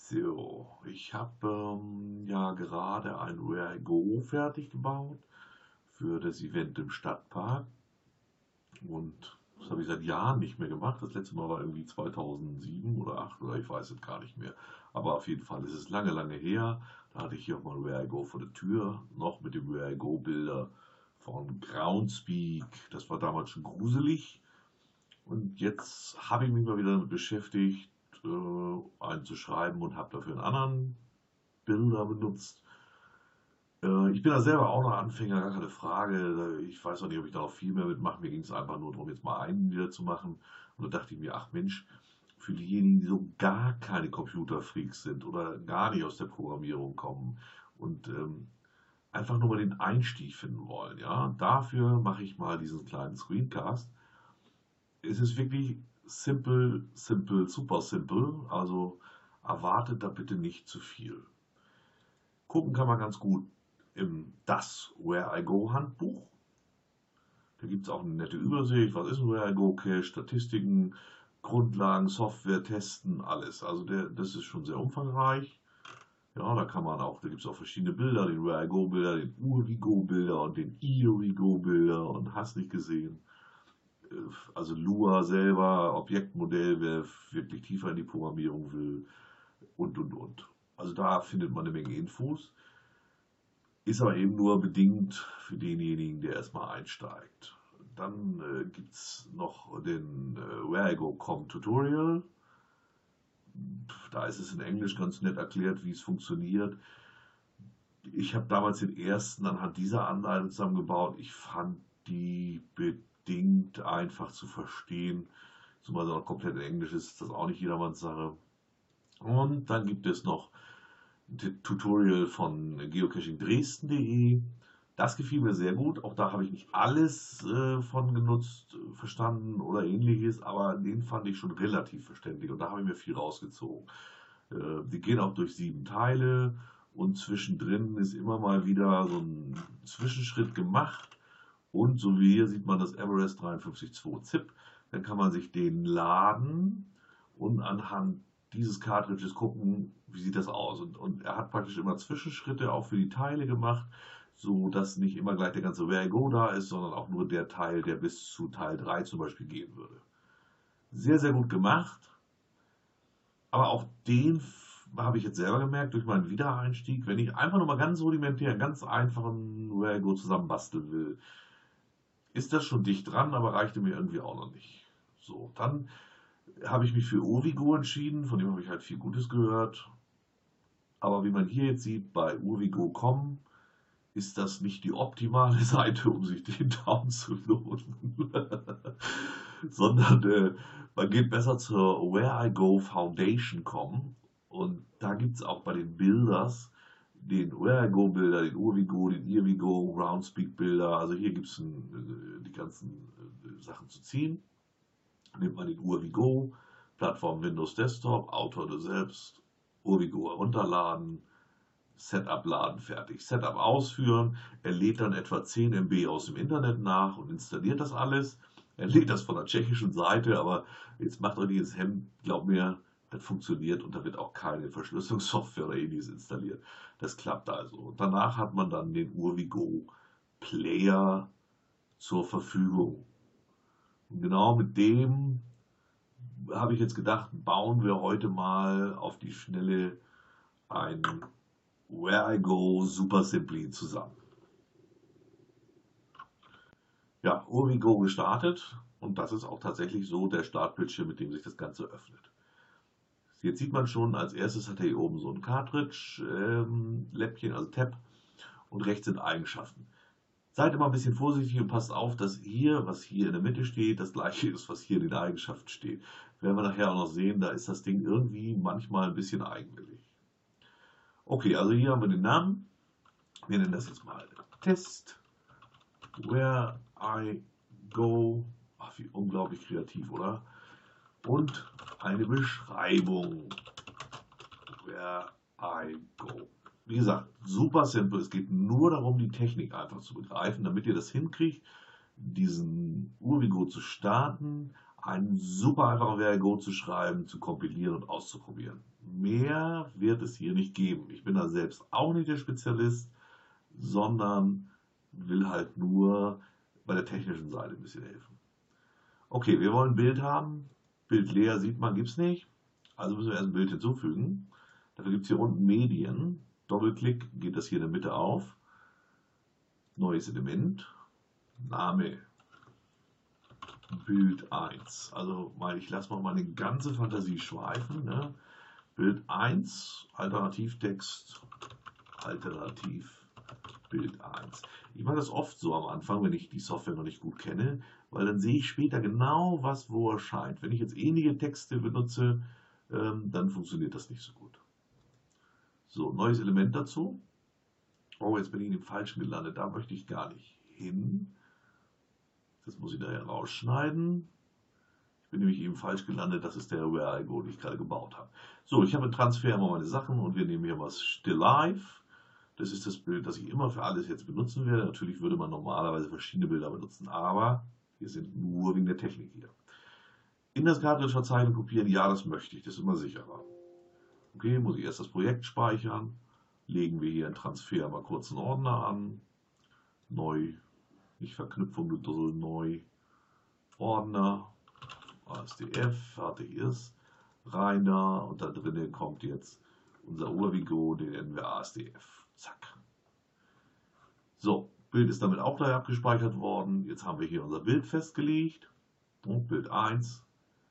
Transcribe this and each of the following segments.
So, ich habe ja gerade ein Where I Go fertig gebaut für das Event im Stadtpark und das habe ich seit Jahren nicht mehr gemacht. Das letzte Mal war irgendwie 2007 oder 2008 oder ich weiß es gar nicht mehr. Aber auf jeden Fall ist es lange, lange her. Da hatte ich hier auch mal Where I Go vor der Tür, noch mit dem Where I Go Bilder von Groundspeak. Das war damals schon gruselig. Und jetzt habe ich mich mal wieder damit beschäftigt, einen zu schreiben und habe dafür einen anderen Bilder benutzt. Ich bin da selber auch noch Anfänger, gar keine Frage. Ich weiß auch nicht, ob ich da noch viel mehr mitmache. Mir ging es einfach nur darum, jetzt mal einen wieder zu machen. Und da dachte ich mir, ach Mensch, für diejenigen, die so gar keine Computerfreaks sind oder gar nicht aus der Programmierung kommen und einfach nur mal den Einstieg finden wollen, ja, dafür mache ich mal diesen kleinen Screencast. Es ist wirklich simpel, simpel, super simpel. Also erwartet da bitte nicht zu viel. Gucken kann man ganz gut im Das Where I Go Handbuch. Da gibt es auch eine nette Übersicht. Was ist ein Where I Go Cache? Statistiken, Grundlagen, Software, Testen, alles. Also das ist schon sehr umfangreich. Ja, da kann man auch, da gibt es auch verschiedene Bilder, den Where I Go Bilder, den Ur-We-Go Bilder und den Here-We-Go Bilder und hast nicht gesehen. Also Lua selber, Objektmodell, wer wirklich tiefer in die Programmierung will und. Also da findet man eine Menge Infos, ist aber eben nur bedingt für denjenigen, der erstmal einsteigt. Dann gibt es noch den Where I Go Com Tutorial. Da ist es in Englisch ganz nett erklärt, wie es funktioniert. Ich habe damals den ersten anhand dieser Anleitung zusammengebaut. Ich fand die bedingt einfach zu verstehen. Zumal es auch komplett in Englisch ist, ist das auch nicht jedermanns Sache. Und dann gibt es noch ein Tutorial von geocachingdresden.de. Das gefiel mir sehr gut. Auch da habe ich nicht alles von genutzt, verstanden oder ähnliches, aber den fand ich schon relativ verständlich und da habe ich mir viel rausgezogen. Die gehen auch durch 7 Teile und zwischendrin ist immer mal wieder so ein Zwischenschritt gemacht. Und so wie hier sieht man das Everest 53.2 ZIP. Dann kann man sich den laden und anhand dieses Cartridges gucken, wie sieht das aus. Und er hat praktisch immer Zwischenschritte auch für die Teile gemacht, so dass nicht immer gleich der ganze Where I Go da ist, sondern auch nur der Teil, der bis zu Teil 3 zum Beispiel gehen würde. Sehr, sehr gut gemacht. Aber auch den habe ich jetzt selber gemerkt durch meinen Wiedereinstieg, wenn ich einfach nur mal ganz rudimentär, einen ganz einfachen Where I Go zusammenbasteln will, ist das schon dicht dran, aber reichte mir irgendwie auch noch nicht. So, dann habe ich mich für Urvigo entschieden, von dem habe ich halt viel Gutes gehört. Aber wie man hier jetzt sieht, bei urvigo.com ist das nicht die optimale Seite, um sich den downzuladen. Sondern man geht besser zur Where I Go Foundation.com und da gibt es auch bei den Bilders den Where I Go Bilder, den Urvigo, den Here We Go, Groundspeak Bilder. Also hier gibt es die ganzen Sachen zu ziehen. Nimmt man den Urvigo, Plattform Windows Desktop, Autor du selbst, Urvigo herunterladen, Setup laden, fertig. Setup ausführen. Er lädt dann etwa 10 MB aus dem Internet nach und installiert das alles. Er lädt das von der tschechischen Seite, aber jetzt macht euch nicht ins Hemd. Glaubt mir, das funktioniert und da wird auch keine Verschlüsselungssoftware oder ähnliches installiert. Das klappt also. Und danach hat man dann den Urvigo Player zur Verfügung. Und genau mit dem habe ich jetzt gedacht, bauen wir heute mal auf die Schnelle ein Where I Go Super Simply zusammen. Ja, Urvigo gestartet und das ist auch tatsächlich so der Startbildschirm, mit dem sich das Ganze öffnet. Jetzt sieht man schon, als erstes hat er hier oben so ein Cartridge-Läppchen, also Tab, und rechts sind Eigenschaften. Seid immer ein bisschen vorsichtig und passt auf, dass hier, was hier in der Mitte steht, das gleiche ist, was hier in den Eigenschaften steht. Werden wir nachher auch noch sehen, da ist das Ding irgendwie manchmal ein bisschen eigenwillig. Okay, also hier haben wir den Namen. Wir nennen das jetzt mal Test. Where I Go. Ach, wie unglaublich kreativ, oder? Und eine Beschreibung. Where I Go. Wie gesagt, super simpel. Es geht nur darum, die Technik einfach zu begreifen, damit ihr das hinkriegt, diesen Urvigo zu starten, einen super einfachen Where I Go zu schreiben, zu kompilieren und auszuprobieren. Mehr wird es hier nicht geben. Ich bin da selbst auch nicht der Spezialist, sondern will halt nur bei der technischen Seite ein bisschen helfen. Okay, wir wollen ein Bild haben. Bild leer sieht man, gibt es nicht. Also müssen wir erst ein Bild hinzufügen. Dafür gibt es hier unten Medien. Doppelklick geht das hier in der Mitte auf. Neues Element. Name. Bild 1. Also ich lasse mal meine ganze Fantasie schweifen. Ne? Bild 1, Alternativtext, Alternativ Bild 1. Ich mache das oft so am Anfang, wenn ich die Software noch nicht gut kenne, weil dann sehe ich später genau, was wo erscheint. Wenn ich jetzt ähnliche Texte benutze, dann funktioniert das nicht so gut. So, neues Element dazu. Oh, jetzt bin ich in dem Falschen gelandet, da möchte ich gar nicht hin. Das muss ich daher rausschneiden. Ich bin nämlich eben falsch gelandet, das ist der Where I Go, den ich gerade gebaut habe. So, ich habe im Transfer immer meine Sachen und wir nehmen hier was Still Life. Das ist das Bild, das ich immer für alles jetzt benutzen werde. Natürlich würde man normalerweise verschiedene Bilder benutzen, aber wir sind nur wegen der Technik hier. In das Cartridge-Verzeichnis kopieren, ja, das möchte ich, das ist immer sicherer. Okay, muss ich erst das Projekt speichern. Legen wir hier in Transfer mal kurz einen Ordner an. Neu, nicht Verknüpfung, du Dussel, neu. Ordner, ASDF, fertig ist. Rein da und da drinnen kommt jetzt unser Urvigo, den nennen wir ASDF. Zack. So, Bild ist damit auch gleich abgespeichert worden. Jetzt haben wir hier unser Bild festgelegt. Und Bild 1.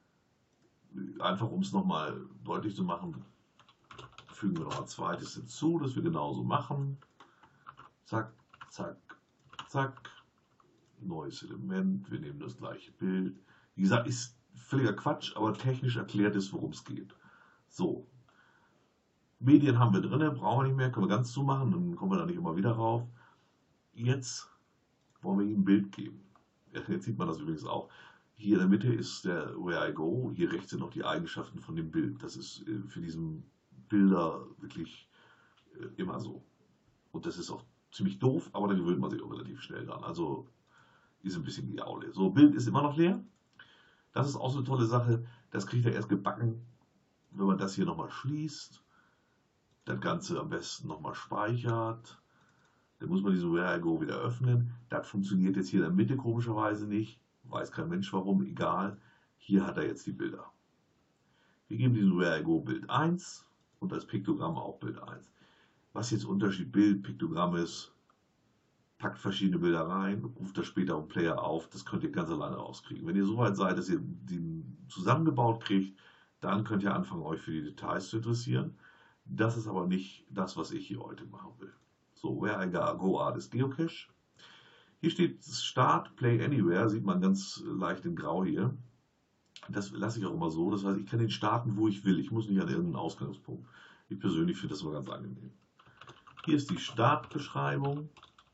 Einfach um es nochmal deutlich zu machen, fügen wir noch ein zweites hinzu, das wir genauso machen. Zack, zack, zack. Neues Element. Wir nehmen das gleiche Bild. Wie gesagt, ist völliger Quatsch, aber technisch erklärt ist, worum es geht. So. Medien haben wir drin, brauchen wir nicht mehr, können wir ganz zumachen, dann kommen wir da nicht immer wieder rauf. Jetzt wollen wir ihm ein Bild geben. Jetzt sieht man das übrigens auch. Hier in der Mitte ist der Where I Go, hier rechts sind noch die Eigenschaften von dem Bild. Das ist für diesen Bilder wirklich immer so. Und das ist auch ziemlich doof, aber da gewöhnt man sich auch relativ schnell dran. Also ist ein bisschen die Aule. So, Bild ist immer noch leer. Das ist auch so eine tolle Sache. Das kriegt er erst gebacken, wenn man das hier nochmal schließt. Das Ganze am besten nochmal speichert. Dann muss man diesen Where I Go wieder öffnen. Das funktioniert jetzt hier in der Mitte komischerweise nicht. Weiß kein Mensch warum, egal. Hier hat er jetzt die Bilder. Wir geben diesem Where I Go Bild 1 und das Piktogramm auch Bild 1. Was jetzt Unterschied Bild, Piktogramm ist, packt verschiedene Bilder rein, ruft das später im Player auf. Das könnt ihr ganz alleine rauskriegen. Wenn ihr so weit seid, dass ihr den zusammengebaut kriegt, dann könnt ihr anfangen, euch für die Details zu interessieren. Das ist aber nicht das, was ich hier heute machen will. So, Where I Go Art ist Geocache. Hier steht Start, Play Anywhere, sieht man ganz leicht in Grau hier. Das lasse ich auch immer so, das heißt, ich kann den starten, wo ich will. Ich muss nicht an irgendeinen Ausgangspunkt. Ich persönlich finde das immer ganz angenehm. Hier ist die Startbeschreibung.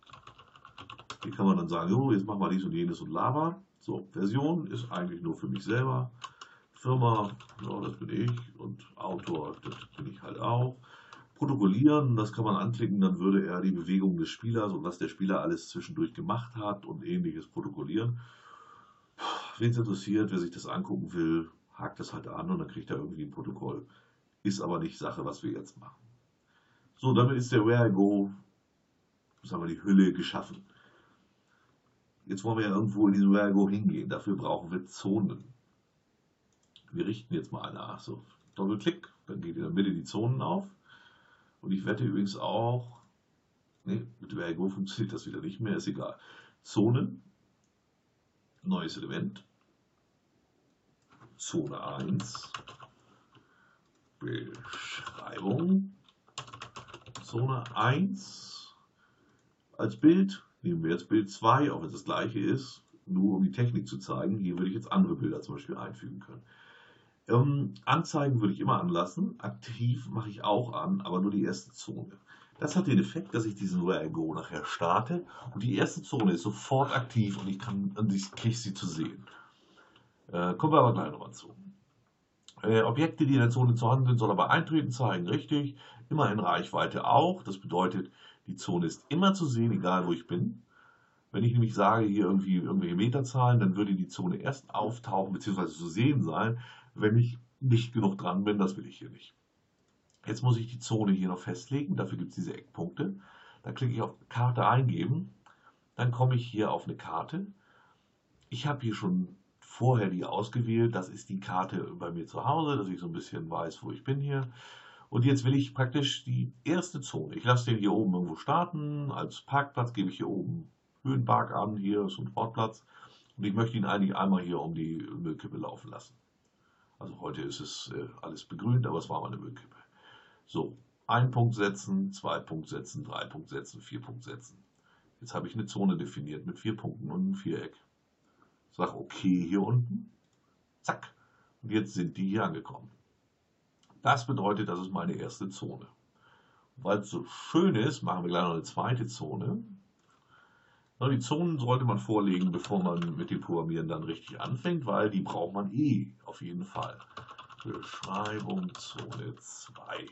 Hier kann man dann sagen, oh, jetzt machen wir dies und jenes und Lava. So, Version ist eigentlich nur für mich selber. Firma, ja, das bin ich. Und Autor, das bin ich halt auch. Protokollieren, das kann man anklicken, dann würde er die Bewegung des Spielers und was der Spieler alles zwischendurch gemacht hat und ähnliches protokollieren. Wen es interessiert, wer sich das angucken will, hakt das halt an und dann kriegt er irgendwie ein Protokoll. Ist aber nicht Sache, was wir jetzt machen. So, damit ist der Where I Go, sagen wir, die Hülle geschaffen. Jetzt wollen wir ja irgendwo in diesen Where I Go hingehen. Dafür brauchen wir Zonen. Wir richten jetzt mal eine nach. So, Doppelklick, dann geht in der Mitte die Zonen auf. Und ich wette übrigens auch, ne, mit Where I Go funktioniert das wieder nicht mehr, ist egal. Zonen, neues Element, Zone 1, Beschreibung, Zone 1, als Bild nehmen wir jetzt Bild 2, auch wenn es das gleiche ist, nur um die Technik zu zeigen. Hier würde ich jetzt andere Bilder zum Beispiel einfügen können. Anzeigen würde ich immer anlassen, aktiv mache ich auch an, aber nur die erste Zone. Das hat den Effekt, dass ich diesen Where I Go nachher starte und die erste Zone ist sofort aktiv und ich kriege sie zu sehen. Kommen wir aber gleich nochmal zu. Objekte, die in der Zone zu haben sind, soll aber eintreten zeigen, richtig. Immer in Reichweite auch, das bedeutet, die Zone ist immer zu sehen, egal wo ich bin. Wenn ich nämlich sage, hier irgendwie irgendwelche Meterzahlen, dann würde die Zone erst auftauchen bzw. zu sehen sein, wenn ich nicht genug dran bin, das will ich hier nicht. Jetzt muss ich die Zone hier noch festlegen, dafür gibt es diese Eckpunkte. Dann klicke ich auf Karte eingeben, dann komme ich hier auf eine Karte. Ich habe hier schon vorher die ausgewählt, das ist die Karte bei mir zu Hause, dass ich so ein bisschen weiß, wo ich bin hier. Und jetzt will ich praktisch die erste Zone. Ich lasse den hier oben irgendwo starten. Als Parkplatz gebe ich hier oben Höhenpark an. Hier ist ein Sportplatz. Und ich möchte ihn eigentlich einmal hier um die Müllkippe laufen lassen. Also heute ist es alles begrünt, aber es war mal eine Müllkippe. So, 1 Punkt setzen, 2 Punkt setzen, 3 Punkt setzen, 4 Punkt setzen. Jetzt habe ich eine Zone definiert mit 4 Punkten und einem Viereck. Sag okay hier unten. Zack. Und jetzt sind die hier angekommen. Das bedeutet, das ist meine erste Zone. Weil es so schön ist, machen wir gleich noch eine zweite Zone. Die Zonen sollte man vorlegen, bevor man mit dem Programmieren dann richtig anfängt, weil die braucht man auf jeden Fall. Beschreibung Zone 2.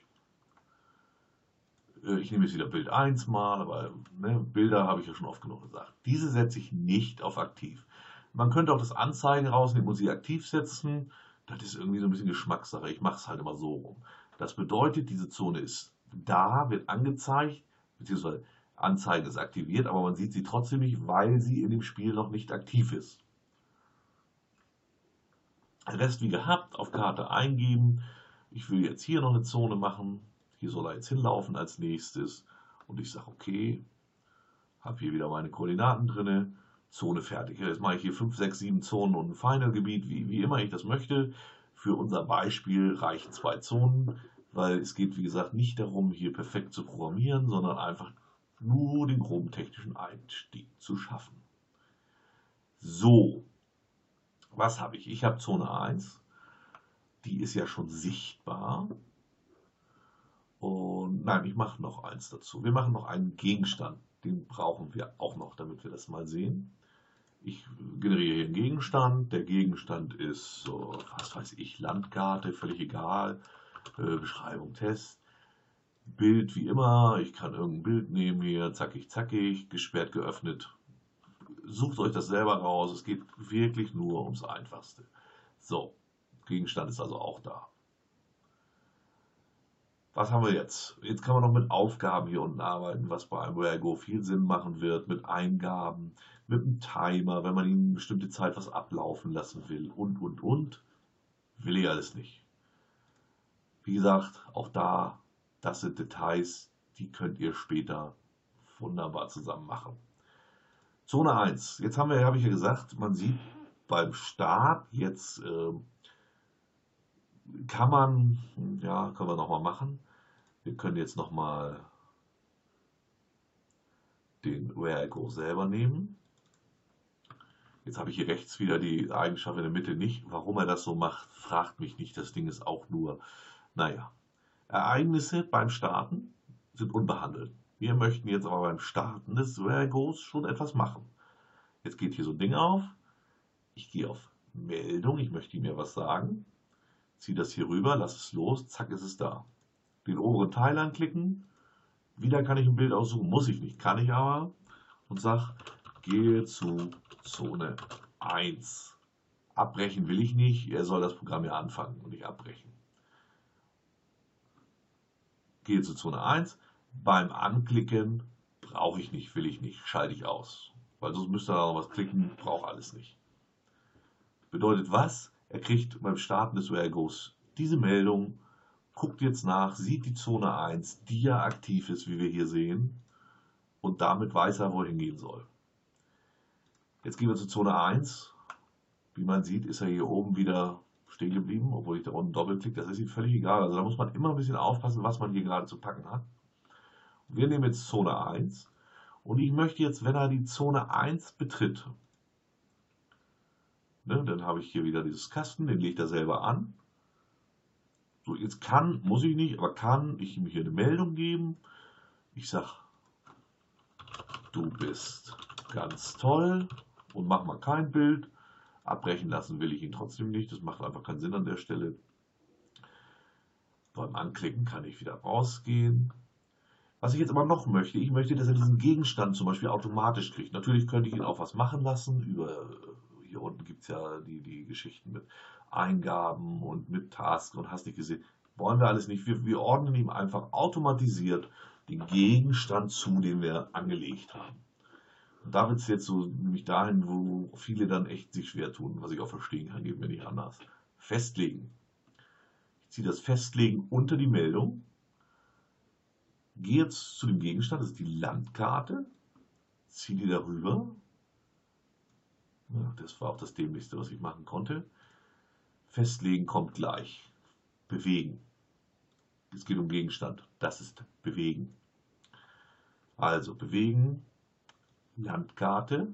Ich nehme jetzt wieder Bild 1 mal, aber Bilder habe ich ja schon oft genug gesagt. Diese setze ich nicht auf aktiv. Man könnte auch das Anzeigen rausnehmen und sie aktiv setzen. Das ist irgendwie so ein bisschen Geschmackssache. Ich mache es halt immer so rum. Das bedeutet, diese Zone ist da, wird angezeigt, beziehungsweise Anzeige ist aktiviert, aber man sieht sie trotzdem nicht, weil sie in dem Spiel noch nicht aktiv ist. Rest wie gehabt, auf Karte eingeben. Ich will jetzt hier noch eine Zone machen. Hier soll er jetzt hinlaufen als nächstes. Und ich sage okay, habe hier wieder meine Koordinaten drin. Zone fertig. Jetzt mache ich hier 5, 6, 7 Zonen und ein Final-Gebiet, wie immer ich das möchte. Für unser Beispiel reichen 2 Zonen, weil es geht, wie gesagt, nicht darum, hier perfekt zu programmieren, sondern einfach nur den groben technischen Einstieg zu schaffen. So, was habe ich? Ich habe Zone 1. Die ist ja schon sichtbar. Und nein, ich mache noch eins dazu. Wir machen noch einen Gegenstand. Den brauchen wir auch noch, damit wir das mal sehen. Ich generiere hier einen Gegenstand. Der Gegenstand ist so, was weiß ich, Landkarte, völlig egal. Beschreibung, Test. Bild wie immer. Ich kann irgendein Bild nehmen hier. Zackig, zackig. Gesperrt, geöffnet. Sucht euch das selber raus. Es geht wirklich nur ums Einfachste. So, Gegenstand ist also auch da. Was haben wir jetzt? Jetzt kann man noch mit Aufgaben hier unten arbeiten, was bei einem WhereGo viel Sinn machen wird, mit Eingaben, mit einem Timer, wenn man ihn eine bestimmte Zeit was ablaufen lassen will und. Will ich alles nicht. Wie gesagt, auch da, das sind Details, die könnt ihr später wunderbar zusammen machen. Zone 1. Jetzt habe ich ja gesagt, man sieht beim Start jetzt können wir nochmal machen. Wir können jetzt nochmal den WhereGo selber nehmen. Jetzt habe ich hier rechts wieder die Eigenschaft in der Mitte nicht. Warum er das so macht, fragt mich nicht. Das Ding ist auch nur, Ereignisse beim Starten sind unbehandelt. Wir möchten jetzt aber beim Starten des WhereGos schon etwas machen. Jetzt geht hier so ein Ding auf. Ich gehe auf Meldung. Ich möchte mir was sagen. Ziehe das hier rüber, lasse es los. Zack, ist es da. Den oberen Teil anklicken. Wieder kann ich ein Bild aussuchen. Muss ich nicht, kann ich aber. Und sage, gehe zu Zone 1. Abbrechen will ich nicht. Er soll das Programm ja anfangen und nicht abbrechen. Gehe zu Zone 1. Beim Anklicken brauche ich nicht, will ich nicht, schalte ich aus. Weil sonst müsste er noch was klicken, braucht alles nicht. Bedeutet was? Er kriegt beim Starten des WhereGos diese Meldung, guckt jetzt nach, sieht die Zone 1, die ja aktiv ist, wie wir hier sehen. Und damit weiß er, wohin gehen soll. Jetzt gehen wir zur Zone 1. Wie man sieht, ist er hier oben wieder stehen geblieben, obwohl ich da unten doppelklicke. Das ist ihm völlig egal. Also da muss man immer ein bisschen aufpassen, was man hier gerade zu packen hat. Wir nehmen jetzt Zone 1. Und ich möchte jetzt, wenn er die Zone 1 betritt, dann habe ich hier wieder dieses Kasten, den legt er selber an. So, jetzt muss ich nicht, aber kann ich ihm hier eine Meldung geben. Ich sage, du bist ganz toll und mach mal kein Bild. Abbrechen lassen will ich ihn trotzdem nicht, das macht einfach keinen Sinn an der Stelle. Beim Anklicken kann ich wieder rausgehen. Was ich jetzt aber noch möchte, ich möchte, dass er diesen Gegenstand zum Beispiel automatisch kriegt. Natürlich könnte ich ihn auch was machen lassen. Hier unten gibt es ja die Geschichten mit Eingaben und mit Tasks und hast nicht gesehen. Wollen wir alles nicht. Wir ordnen ihm einfach automatisiert den Gegenstand zu, den wir angelegt haben. Und da wird es jetzt so nämlich dahin, wo viele dann echt sich schwer tun, was ich auch verstehen kann, geht mir nicht anders. Festlegen. Ich ziehe das Festlegen unter die Meldung, gehe jetzt zu dem Gegenstand, das ist die Landkarte, ziehe die darüber. Ja, das war auch das Dämlichste, was ich machen konnte. Festlegen kommt gleich. Bewegen. Es geht um Gegenstand. Das ist bewegen. Also bewegen, Landkarte,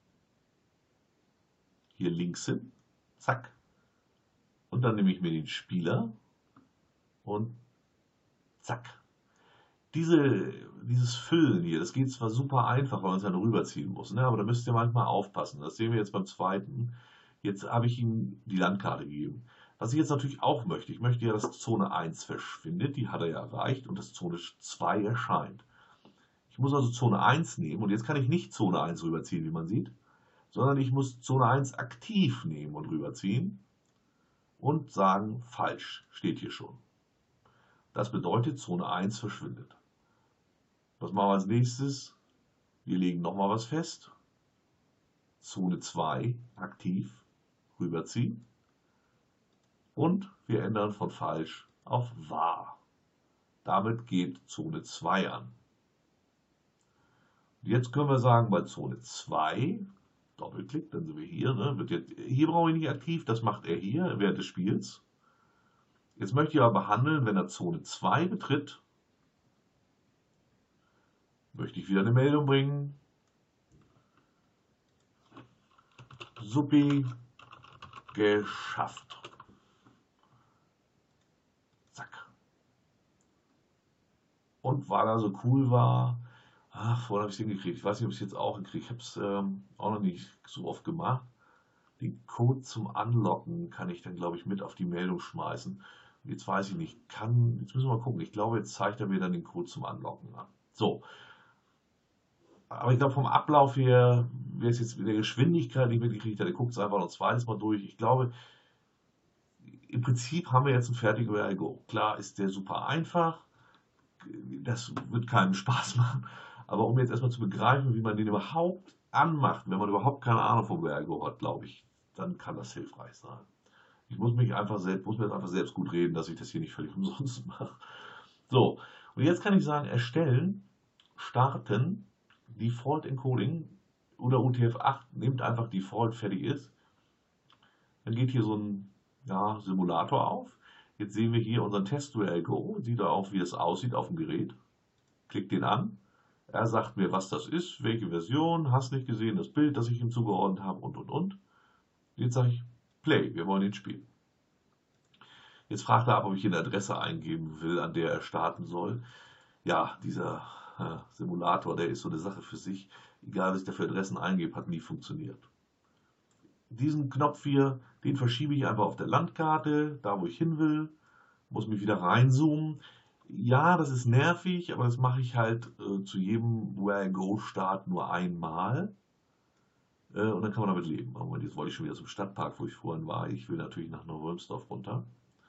hier links hin, zack. Und dann nehme ich mir den Spieler und zack. Dieses Füllen hier, das geht zwar super einfach, weil man es dann rüberziehen muss, ne? Aber da müsst ihr manchmal aufpassen. Das sehen wir jetzt beim zweiten. Jetzt habe ich ihm die Landkarte gegeben. Was ich jetzt natürlich auch möchte, ich möchte ja, dass Zone 1 verschwindet, die hat er ja erreicht, und dass Zone 2 erscheint. Ich muss also Zone 1 nehmen, und jetzt kann ich nicht Zone 1 rüberziehen, wie man sieht, sondern ich muss Zone 1 aktiv nehmen und rüberziehen und sagen, falsch, steht hier schon. Das bedeutet, Zone 1 verschwindet. Was machen wir als nächstes? Wir legen nochmal was fest. Zone 2 aktiv rüberziehen. Und wir ändern von falsch auf wahr. Damit geht Zone 2 an. Und jetzt können wir sagen, bei Zone 2, Doppelklick, dann sind wir hier. Ne? Hier brauche ich nicht aktiv, das macht er hier während des Spiels. Jetzt möchte ich aber behandeln, wenn er Zone 2 betritt, möchte ich wieder eine Meldung bringen. Supi geschafft. Zack. Und weil er so cool war, vorhin habe ich es hingekriegt. Ich weiß nicht, ob ich es jetzt auch hinkriege. Ich habe es auch noch nicht so oft gemacht. Den Code zum Unlocken kann ich dann, glaube ich, mit auf die Meldung schmeißen. Und jetzt weiß ich nicht, jetzt müssen wir mal gucken. Ich glaube, jetzt zeigt er mir dann den Code zum Unlocken an. So. Aber ich glaube, vom Ablauf her, wer es jetzt mit der Geschwindigkeit nicht mitgekriegt hat, der guckt es einfach noch ein zweites Mal durch. Ich glaube, im Prinzip haben wir jetzt einen fertigen Where I Go. Klar ist der super einfach. Das wird keinem Spaß machen. Aber um jetzt erstmal zu begreifen, wie man den überhaupt anmacht, wenn man überhaupt keine Ahnung vom Where I Go hat, glaube ich, dann kann das hilfreich sein. Ich muss mir einfach selbst gut reden, dass ich das hier nicht völlig umsonst mache. So, und jetzt kann ich sagen, erstellen, starten, Default Encoding oder UTF-8, nehmt einfach Default, fertig ist. Dann geht hier so ein Simulator auf. Jetzt sehen wir hier unseren Test Where I Go, sieht er auch, wie es aussieht auf dem Gerät. Klickt den an. Er sagt mir, was das ist, welche Version, hast nicht gesehen, das Bild, das ich ihm zugeordnet habe und. Jetzt sage ich, Play, wir wollen ihn spielen. Jetzt fragt er ab, ob ich eine Adresse eingeben will, an der er starten soll. Ja, dieser Simulator, der ist so eine Sache für sich. Egal, was ich da für Adressen eingebe, hat nie funktioniert. Diesen Knopf hier, den verschiebe ich einfach auf der Landkarte, da wo ich hin will, muss mich wieder reinzoomen. Ja, das ist nervig, aber das mache ich halt zu jedem Where I Go Start nur einmal. Und dann kann man damit leben. Aber jetzt wollte ich schon wieder zum Stadtpark, wo ich vorhin war. Ich will natürlich nach Neuwolmsdorf runter.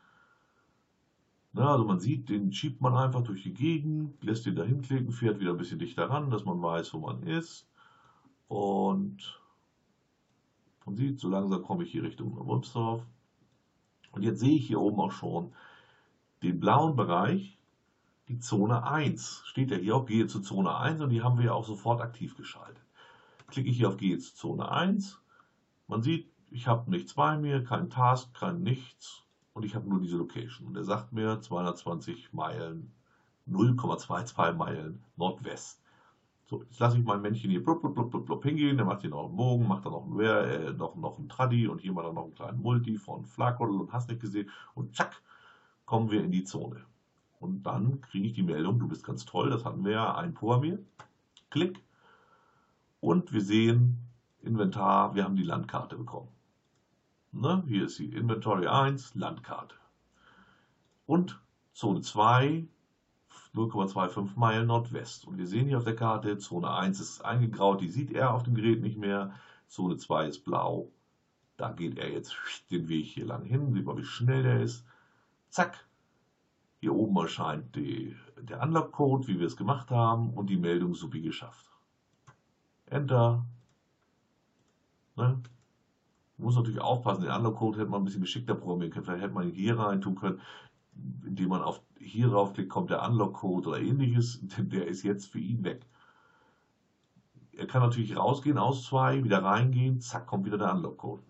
Na, also man sieht, den schiebt man einfach durch die Gegend, lässt den da hinklicken, fährt wieder ein bisschen dichter ran, dass man weiß, wo man ist. Und man sieht, so langsam komme ich hier Richtung Neuwolmsdorf. Und jetzt sehe ich hier oben auch schon den blauen Bereich, die Zone 1. Steht ja hier auch, gehe zur Zone 1, und die haben wir ja auch sofort aktiv geschaltet. Klicke ich hier auf Gehe zur Zone 1. Man sieht, ich habe nichts bei mir, kein Task, kein nichts. Und ich habe nur diese Location. Und er sagt mir 220 Meilen, 0,22 Meilen Nordwest. So, jetzt lasse ich mein Männchen hier blub, blub, blub, blub, blub hingehen. Der macht hier noch einen Bogen, macht dann noch einen Traddy, und hier mal dann noch einen kleinen Multi von Flakgottel und hast nicht gesehen. Und zack, kommen wir in die Zone. Und dann kriege ich die Meldung, du bist ganz toll, das hatten wir ja einprogrammiert. Klick. Und wir sehen, Inventar, wir haben die Landkarte bekommen. Ne? Hier ist sie, Inventory 1, Landkarte. Und Zone 2, 0,25 Meilen Nordwest. Und wir sehen hier auf der Karte, Zone 1 ist eingegraut, die sieht er auf dem Gerät nicht mehr. Zone 2 ist blau. Da geht er jetzt den Weg hier lang hin, sieht mal, wie schnell der ist. Zack, Hier oben erscheint der Unlock-Code, wie wir es gemacht haben, und die Meldung Supi geschafft. Enter. Ne? Muss natürlich aufpassen, den Unlock-Code hätte man ein bisschen geschickter programmieren können. Vielleicht hätte man ihn hier rein tun können, indem man hier draufklickt, kommt der Unlock-Code oder ähnliches, denn der ist jetzt für ihn weg. Er kann natürlich rausgehen aus 2, wieder reingehen, zack, kommt wieder der Unlock-Code.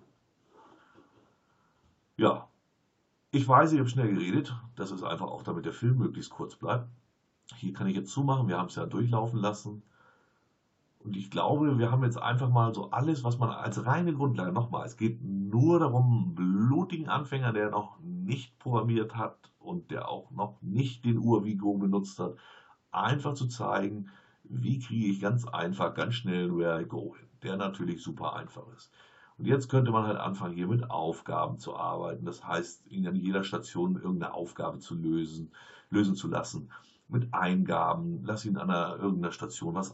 Ja, ich weiß, ich habe schnell geredet. Das ist einfach auch, damit der Film möglichst kurz bleibt. Hier kann ich jetzt zumachen, wir haben es ja durchlaufen lassen. Und ich glaube, wir haben jetzt einfach mal so alles, was man als reine Grundlage, nochmal, es geht nur darum, einen blutigen Anfänger, der noch nicht programmiert hat und der auch noch nicht den Urvigo benutzt hat, einfach zu zeigen, wie kriege ich ganz einfach, ganz schnell einen Where I Go hin, der natürlich super einfach ist. Und jetzt könnte man halt anfangen, hier mit Aufgaben zu arbeiten. Das heißt, ihn an jeder Station irgendeine Aufgabe zu lösen zu lassen. Mit Eingaben, lass ihn an irgendeiner Station was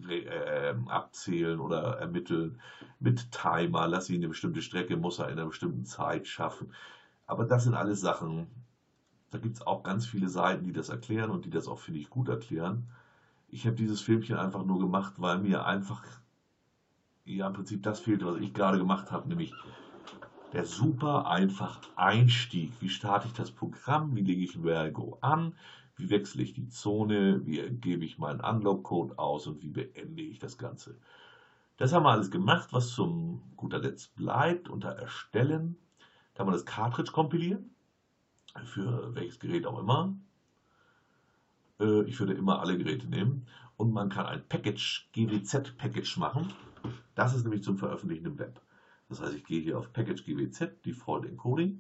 abzählen oder ermitteln. Mit Timer, lass ihn eine bestimmte Strecke, muss er in einer bestimmten Zeit schaffen. Aber das sind alles Sachen, da gibt es auch ganz viele Seiten, die das erklären und die das auch, finde ich, gut erklären. Ich habe dieses Filmchen einfach nur gemacht, weil mir einfach ja im Prinzip das fehlte, was ich gerade gemacht habe, nämlich der super einfach Einstieg. Wie starte ich das Programm? Wie lege ich Where I Go an? Wie wechsle ich die Zone? Wie gebe ich meinen Unlock-Code aus? Und wie beende ich das Ganze? Das haben wir alles gemacht, was zum guter Letzt bleibt. Unter Erstellen, da haben wir das Cartridge kompilieren. Für welches Gerät auch immer. Ich würde immer alle Geräte nehmen. Und man kann ein Package, GWZ-Package machen. Das ist nämlich zum Veröffentlichen im Web. Das heißt, ich gehe hier auf Package GWZ, Default Encoding.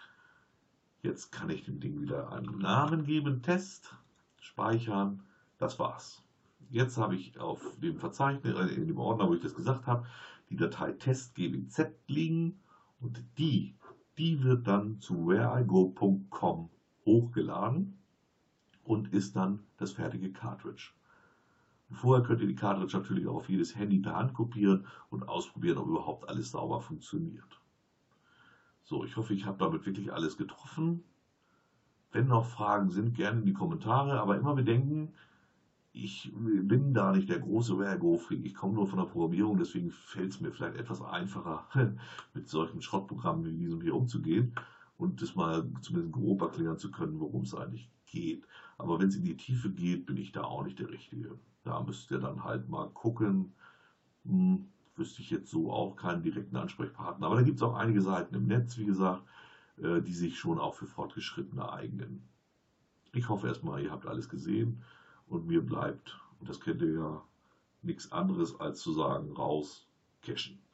Jetzt kann ich dem Ding wieder einen Namen geben, Test, speichern. Das war's. Jetzt habe ich auf dem Verzeichnis, in dem Ordner, wo ich das gesagt habe, die Datei Test GWZ liegen und die wird dann zu whereigo.com hochgeladen und ist dann das fertige Cartridge. Vorher könnt ihr die Cartridge natürlich auch auf jedes Handy per Hand kopieren und ausprobieren, ob überhaupt alles sauber funktioniert. So, ich hoffe, ich habe damit wirklich alles getroffen. Wenn noch Fragen sind, gerne in die Kommentare, aber immer bedenken, ich bin da nicht der große Where I Go Freak. Ich komme nur von der Programmierung, deswegen fällt es mir vielleicht etwas einfacher, mit solchen Schrottprogrammen wie diesem hier umzugehen und das mal zumindest grob erklären zu können, worum es eigentlich geht. Aber wenn es in die Tiefe geht, bin ich da auch nicht der Richtige. Da müsst ihr dann halt mal gucken. Wüsste ich jetzt so auch keinen direkten Ansprechpartner. Aber da gibt es auch einige Seiten im Netz, wie gesagt, die sich schon auch für Fortgeschrittene eignen. Ich hoffe erstmal, ihr habt alles gesehen und mir bleibt, und das kennt ihr ja, nichts anderes als zu sagen, raus, cashen.